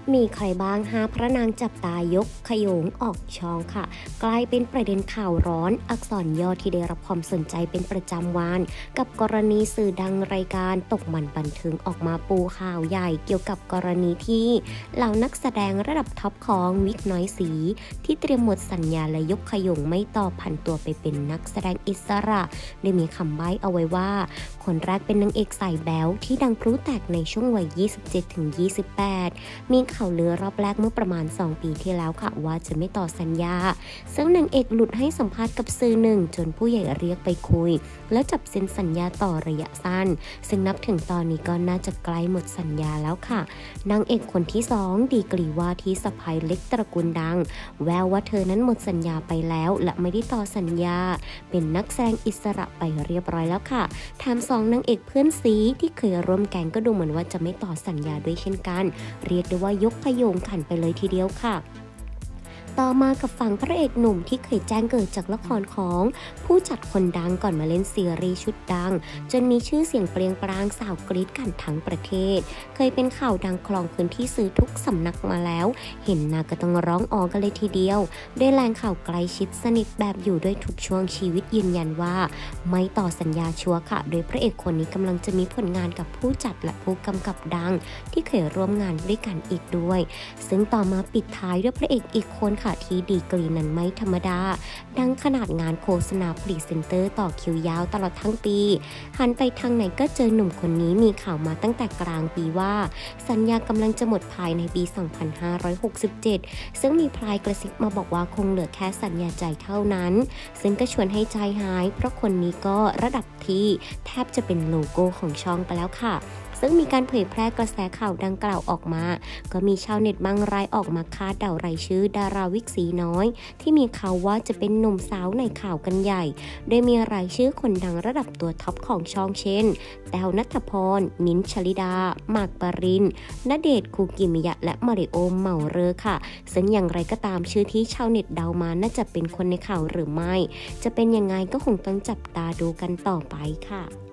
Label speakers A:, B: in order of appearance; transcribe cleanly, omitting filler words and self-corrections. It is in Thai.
A: มีใครบ้างหาพระนางจับตายกขโยงออกช่องค่ะกลายเป็นประเด็นข่าวร้อนอักษรย่อที่ได้รับความสนใจเป็นประจำวันกับกรณีสื่อดังรายการตกมันบันเทิงออกมาปูข่าวใหญ่เกี่ยวกับกรณีที่เหล่านักแสดงระดับท็อปของวิกน้อยสีที่เตรียมหมดสัญญาและยกขโยงไม่ต่อผันตัวไปเป็นนักแสดงอิสระได้มีคำใบ้เอาไว้ว่าคนแรกเป็นนางเอกสายแบ๊วที่ดังพลุแตกในช่วงวัย 27-28 มีข่าวลือรอบแรกเมื่อประมาณ 2 ปีที่แล้วค่ะว่าจะไม่ต่อสัญญาซึ่งนางเอกหลุดให้สัมภาษณ์กับสื่อหนึ่งจนผู้ใหญ่เรียกไปคุยแล้วจับเซ็นสัญญาต่อระยะสั้นซึ่งนับถึงตอนนี้ก็น่าจะใกล้หมดสัญญาแล้วค่ะนางเอกคนที่2ดีกรีว่าที่สะใภ้เล็กตระกูลดังแววว่าเธอนั้นหมดสัญญาไปแล้วและไม่ได้ต่อสัญญาเป็นนักแสดงอิสระไปเรียบร้อยแล้วค่ะแถม2นางเอกเพื่อนซีที่เคยร่วมแก๊งก็ดูเหมือนว่าจะไม่ต่อสัญญาด้วยเช่นกันเรียกได้ว่ายกขโยงขันไปเลยทีเดียวค่ะต่อมากับฝั่งพระเอกหนุ่มที่เคยแจ้งเกิดจากละครของผู้จัดคนดังก่อนมาเล่นซีรีส์ชุดดังจนมีชื่อเสียงเปรียงปร้างสาวกรี๊ดกันทั้งประเทศเคยเป็นข่าวดังครองพื้นที่สื่อทุกสำนักมาแล้วเห็นหน้าก็ต้องร้องอ๋อกันเลยทีเดียวด้วยแหล่งข่าวใกล้ชิดสนิทแบบอยู่ด้วยทุกช่วงชีวิตยืนยันว่าไม่ต่อสัญญาชัวร์ค่ะโดยพระเอกคนนี้กำลังจะมีผลงานกับผู้จัดและผู้กำกับดังที่เคยร่วมงานด้วยกันอีกด้วยซึ่งต่อมาปิดท้ายด้วยพระเอกอีกคนค่ะที่ดีกรีนั้นไม่ธรรมดาดังขนาดงานโฆษณาพรีเซนเตอร์ต่อคิวยาวตลอดทั้งปีหันไปทางไหนก็เจอหนุ่มคนนี้มีข่าวมาตั้งแต่กลางปีว่าสัญญากำลังจะหมดภายในปี 2567 ซึ่งมีพลายกระซิบมาบอกว่าคงเหลือแค่สัญญาใจเท่านั้นซึ่งก็ชวนให้ใจหายเพราะคนนี้ก็ระดับที่แทบจะเป็นโลโก้ของช่องไปแล้วค่ะซึ่งมีการเผยแพร่กระแสข่าวดังกล่าวออกมาก็มีชาวเน็ตบางรายออกมาคาดเดารายชื่อดาราวิกสีน้อยที่มีข่าวว่าจะเป็นหนุ่มสาวในข่าวกันใหญ่โดยมีรายชื่อคนดังระดับตัวท็อปของช่องเช่นแต้วณัฐพรมิ้นท์ชลิดาหมากปรินณเดชน์คูกิมิยะและมาริโอเมาเรอค่ะซึ่งอย่างไรก็ตามชื่อที่ชาวเน็ตเดามาน่าจะเป็นคนในข่าวหรือไม่จะเป็นยังไงก็คงต้องจับตาดูกันต่อไปค่ะ